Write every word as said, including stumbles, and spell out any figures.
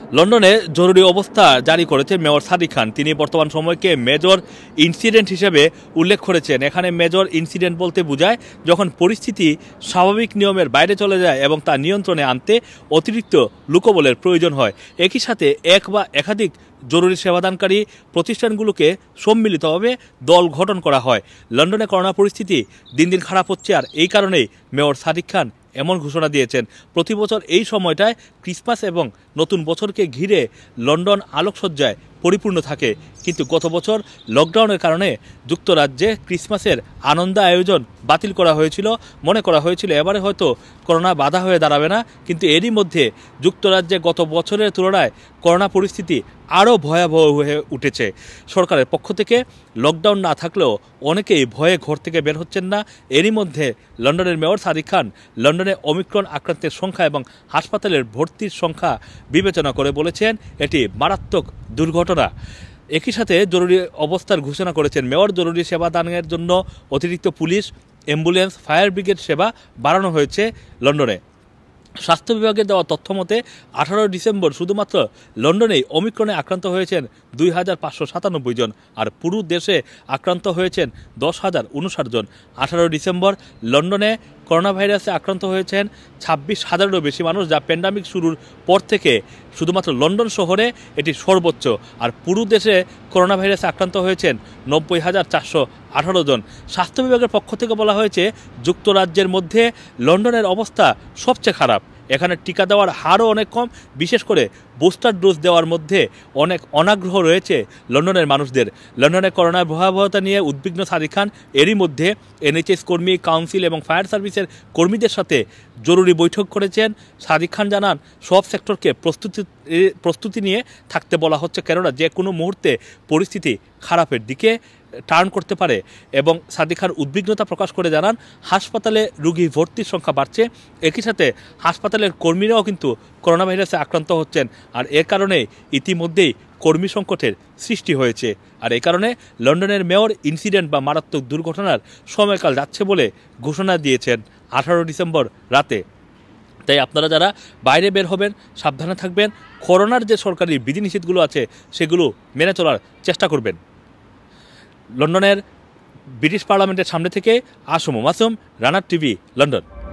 লন্ডনে জরুরি অবস্থা জারি করেছে মেয়র সাদিক খান। তিনি বর্তমান সময়কে মেজর ইনসিডেন্ট হিসেবে উল্লেখ করেছেন। এখানে মেজর ইনসিডেন্ট বলতে বোঝায় যখন পরিস্থিতি স্বাভাবিক নিয়মের বাইরে চলে যায় এবং তা নিয়ন্ত্রণে আনতে অতিরিক্ত লোকবলের প্রয়োজন হয়। একই সাথে এক বা একাধিক জরুরি সেবাদানকারী প্রতিষ্ঠানগুলোকে সম্মিলিতভাবে দল গঠন করা হয়। লন্ডনে করোনা পরিস্থিতি দিন দিন খারাপ হচ্ছে, আর এই কারণেই মেয়র সাদিক খান এমন ঘোষণা দিয়েছেন। প্রতি বছর এই সময়টায় ক্রিসমাস এবং নতুন বছরকে ঘিরে লন্ডন আলোকসজ্জায় পরিপূর্ণ থাকে, কিন্তু গত বছর লকডাউনের কারণে যুক্তরাজ্যে ক্রিসমাসের আনন্দ আয়োজন বাতিল করা হয়েছিল। মনে করা হয়েছিল এবারে হয়তো করোনা বাধা হয়ে দাঁড়াবে না, কিন্তু এরই মধ্যে যুক্তরাজ্যে গত বছরের তুলনায় করোনা পরিস্থিতি আরও ভয়াবহ হয়ে উঠেছে। সরকারের পক্ষ থেকে লকডাউন না থাকলেও অনেকেই ভয়ে ঘর থেকে বের হচ্ছেন না। এরই মধ্যে লন্ডনের মেয়র সাদিক খান লন্ডনে ওমিক্রন আক্রান্তের সংখ্যা এবং হাসপাতালের ভর্তির সংখ্যা বিবেচনা করে বলেছেন এটি মারাত্মক দুর্ঘটনা। একই সাথে জরুরি অবস্থার ঘোষণা করেছেন মেয়র। জরুরি সেবা দানের জন্য অতিরিক্ত পুলিশ, অ্যাম্বুলেন্স, ফায়ার ব্রিগেড সেবা বাড়ানো হয়েছে লন্ডনে। স্বাস্থ্য বিভাগের দেওয়া তথ্য মতে আঠারোই ডিসেম্বর শুধুমাত্র লন্ডনেই ওমিক্রনে আক্রান্ত হয়েছেন দুই হাজার পাঁচশো সাতানব্বই জন, আর পুরো দেশে আক্রান্ত হয়েছেন দশ হাজার উনষাট জন। আঠারোই ডিসেম্বর লন্ডনে করোনা ভাইরাসে আক্রান্ত হয়েছেন ছাব্বিশ হাজারেরও বেশি মানুষ, যা প্যান্ডামিক শুরুর পর থেকে শুধুমাত্র লন্ডন শহরে এটি সর্বোচ্চ। আর পুরো দেশে করোনা ভাইরাসে আক্রান্ত হয়েছেন নব্বই হাজার চারশো আঠারো জন। স্বাস্থ্য বিভাগের পক্ষ থেকে বলা হয়েছে যুক্তরাজ্যের মধ্যে লন্ডনের অবস্থা সবচেয়ে খারাপ। এখানে টিকা দেওয়ার হারও অনেক কম, বিশেষ করে বুস্টার ডোজ দেওয়ার মধ্যে অনেক অনাগ্রহ রয়েছে লন্ডনের মানুষদের। লন্ডনে করোনার ভয়াবহতা নিয়ে উদ্বিগ্ন সাদিক খান এরই মধ্যে এনএইচএস কর্মী, কাউন্সিল এবং ফায়ার সার্ভিসের কর্মীদের সাথে জরুরি বৈঠক করেছেন। সাদিক খান জানান সব সেক্টরকে প্রস্তুতি প্রস্তুতি নিয়ে থাকতে বলা হচ্ছে, কেননা যে কোনো মুহূর্তে পরিস্থিতি খারাপের দিকে টার্ন করতে পারে। এবং সাদিক খান উদ্বিগ্নতা প্রকাশ করে জানান হাসপাতালে রোগী ভর্তির সংখ্যা বাড়ছে, একই সাথে হাসপাতালের কর্মীরাও কিন্তু করোনা ভাইরাসে আক্রান্ত হচ্ছেন, আর এ কারণে ইতিমধ্যেই কর্মী সংকটের সৃষ্টি হয়েছে। আর এই কারণে লন্ডনের মেয়র ইনসিডেন্ট বা মারাত্মক দুর্ঘটনার সময়কাল যাচ্ছে বলে ঘোষণা দিয়েছেন আঠারোই ডিসেম্বর রাতে। তাই আপনারা যারা বাইরে বের হবেন সাবধানে থাকবেন, করোনার যে সরকারি বিধিনিষেধগুলো আছে সেগুলো মেনে চলার চেষ্টা করবেন। লন্ডনের ব্রিটিশ পার্লামেন্টের সামনে থেকে আসম মাসুম, রানার টিভি, লন্ডন।